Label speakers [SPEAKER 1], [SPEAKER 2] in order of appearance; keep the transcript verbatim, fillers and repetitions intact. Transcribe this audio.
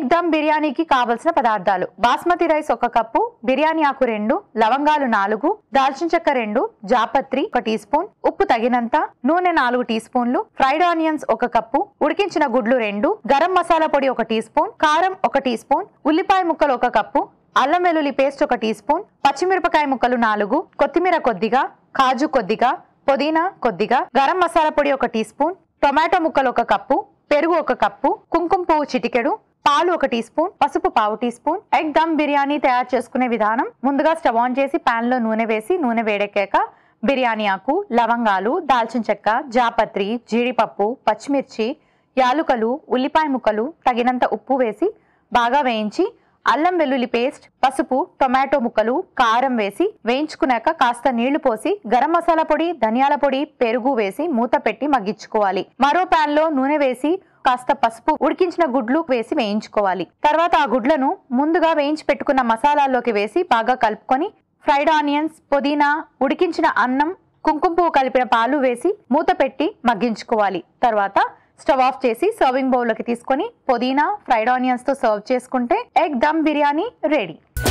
[SPEAKER 1] Egg dum బిర్యానీకి కావలసిన పదార్థాలు: బాస్మతి రైస్ ఒక కప్పు, బిర్యానీ ఆకు రెండు, లవంగాలు నాలుగు, దాల్చిన చెక్క రెండు, జాపత్రి ఒక టీ స్పూన్, ఉప్పు తగినంత, నూనె నాలుగు టీ స్పూన్లు, ఫ్రైడ్ ఆనియన్స్ ఒక కప్పు, ఉడికించిన గుడ్లు రెండు, గరం మసాలా పొడి ఒక టీ స్పూన్, కారం ఒక టీ స్పూన్, ఉల్లిపాయ ముక్కలు ఒక కప్పు, అల్లం వెల్లుల్లి పేస్ట్ ఒక టీ స్పూన్, పచ్చిమిరపకాయ ముక్కలు నాలుగు, కొత్తిమీర కొద్దిగా, కాజు కొద్దిగా, పుదీనా కొద్దిగా, గరం మసాలా పొడి ఒక టీ స్పూన్, టొమాటో ముక్కలు ఒక కప్పు, పెరుగు ఒక కప్పు, కుంకుమ పువ్వు చిటికెడు, పాలు ఒక టీ స్పూన్, పసుపు పావు teaspoon. Egg dum biryani తయారు చేసుకునే విధానం: ముందుగా స్టవ్ ఆన్ చేసి పాన్ లో నూనె వేసి నూనె వేడెక్కాక బిర్యానీ ఆకు, లవంగాలు, దాల్చిన చెక్క, జాపత్రి, జీడిపప్పు, పచ్చిమిర్చి, యాలుకలు, ఉల్లిపాయ ముక్కలు, తగినంత ఉప్పు వేసి బాగా వేయించి అల్లం వెల్లుల్లి పేస్ట్, పసుపు, టొమాటో ముక్కలు, కారం వేసి వేయించుకున్నాక కాస్త నీళ్లు పోసి గరం మసాలా పొడి, ధనియాల పొడి, పెరుగు వేసి మూత పెట్టి మగ్గించుకోవాలి. మరో పాన్ లో నూనె వేసి కాస్త పసుపు, ఉడికించిన గుడ్లు వేసి వేయించుకోవాలి. తర్వాత ఆ గుడ్లను ముందుగా వేయించి పెట్టుకున్న మసాలాల్లోకి వేసి బాగా కలుపుకొని ఫ్రైడ్ ఆనియన్స్, పుదీనా, ఉడికించిన అన్నం, కుంకుమ పువ్వు కలిపిన పాలు వేసి మూత పెట్టి మగ్గించుకోవాలి. తర్వాత స్టవ్ ఆఫ్ చేసి సర్వింగ్ బౌల్ లోకి తీసుకొని పుదీనా, ఫ్రైడ్ ఆనియన్స్ తో సర్వ్ చేసుకుంటే ఎగ్ దమ్ బిర్యానీ రెడీ.